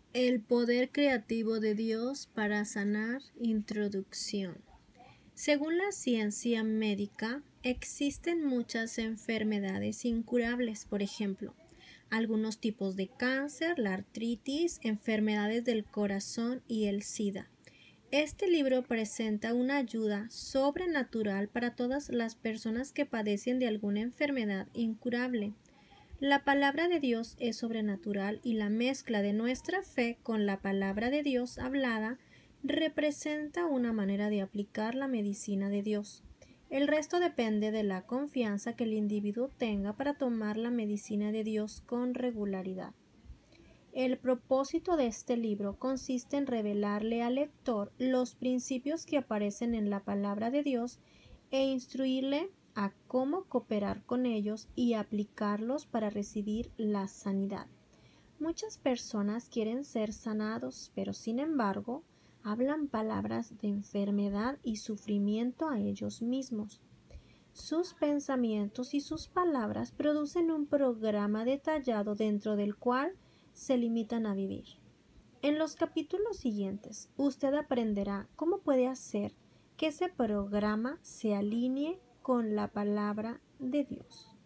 El poder creativo de Dios para sanar. Introducción. Según la ciencia médica, existen muchas enfermedades incurables, por ejemplo, algunos tipos de cáncer, la artritis, enfermedades del corazón y el SIDA. Este libro presenta una ayuda sobrenatural para todas las personas que padecen de alguna enfermedad incurable. La palabra de Dios es sobrenatural y la mezcla de nuestra fe con la palabra de Dios hablada representa una manera de aplicar la medicina de Dios. El resto depende de la confianza que el individuo tenga para tomar la medicina de Dios con regularidad. El propósito de este libro consiste en revelarle al lector los principios que aparecen en la palabra de Dios e instruirle a cómo cooperar con ellos y aplicarlos para recibir la sanidad. Muchas personas quieren ser sanados, pero sin embargo hablan palabras de enfermedad y sufrimiento a ellos mismos. Sus pensamientos y sus palabras producen un programa detallado dentro del cual se limitan a vivir. En los capítulos siguientes, usted aprenderá cómo puede hacer que ese programa se alinee con la palabra de Dios.